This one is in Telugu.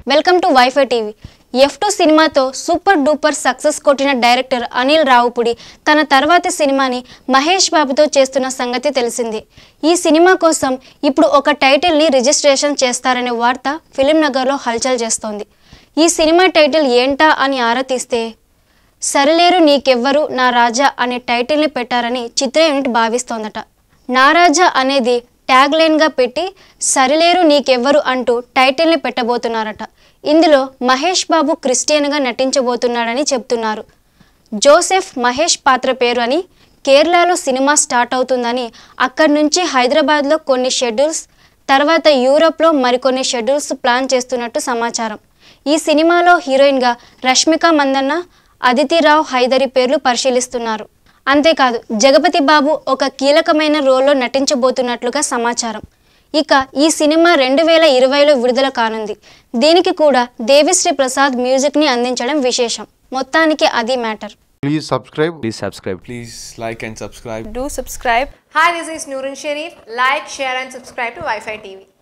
Welcome to wifi TV. F2 సినిమాతో సూపర్ డూపర్ సక్సెస్ కొట్టిన డైరెక్టర్ అనిల్ రావుపుడి తన తర్వాతి సినిమాని మహేష్ బాబుతో చేస్తున్న సంగతి తెలిసింది. ఈ సినిమా కోసం ఇప్పుడు ఒక టైటిల్ని రిజిస్ట్రేషన్ చేస్తారనే వార్త ఫిలిం నగర్లో హల్చల్ చేస్తోంది. ఈ సినిమా టైటిల్ ఏంటా అని ఆరా తీస్తే సరిలేరు నీకెవ్వరు నా రాజా అనే టైటిల్ని పెట్టారని చిత్ర యూనిట్ భావిస్తోందట. నా రాజా అనేది ట్యాగ్ లైన్గా పెట్టి సరిలేరు నీకెవ్వరు అంటూ టైటిల్ని పెట్టబోతున్నారట. ఇందులో మహేష్ బాబు క్రిస్టియన్గా నటించబోతున్నాడని చెప్తున్నారు. జోసెఫ్ మహేష్ పాత్ర పేరు అని, కేరళలో సినిమా స్టార్ట్ అవుతుందని, అక్కడి నుంచి హైదరాబాద్లో కొన్ని షెడ్యూల్స్, తర్వాత యూరోప్లో మరికొన్ని షెడ్యూల్స్ ప్లాన్ చేస్తున్నట్టు సమాచారం. ఈ సినిమాలో హీరోయిన్గా రష్మిక మందన్న, అదితి రావ్ హైదరి పేర్లు పరిశీలిస్తున్నారు. అంతేకాదు జగపతి బాబు ఒక కీలకమైన రోల్లో నటించబోతున్నట్లుగా సమాచారం. ఇక ఈ సినిమా 2020లో విడుదల కానుంది. దీనికి కూడా దేవిశ్రీ ప్రసాద్ మ్యూజిక్ని అందించడం విశేషం. మొత్తానికి అది matter. Please subscribe. Please like and subscribe. Do subscribe. Hi, this is Noorun Sharif. Like, share and subscribe to Wi-Fi TV.